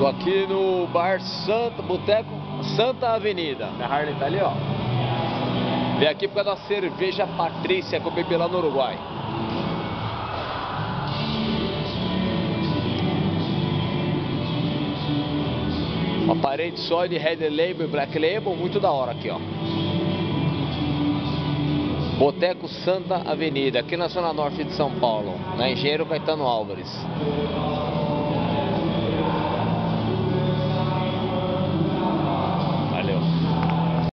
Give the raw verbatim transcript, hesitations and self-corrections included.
Tô aqui no bar Santa, Boteco Santa Avenida. Minha Harley tá ali, ó. Vem aqui por causa da cerveja Patrícia que eu bebi lá no Uruguai. Uma parede só de Red Label e Black Label, muito da hora aqui, ó. Boteco Santa Avenida, aqui na Zona Norte de São Paulo, na Engenheiro Caetano Álvares.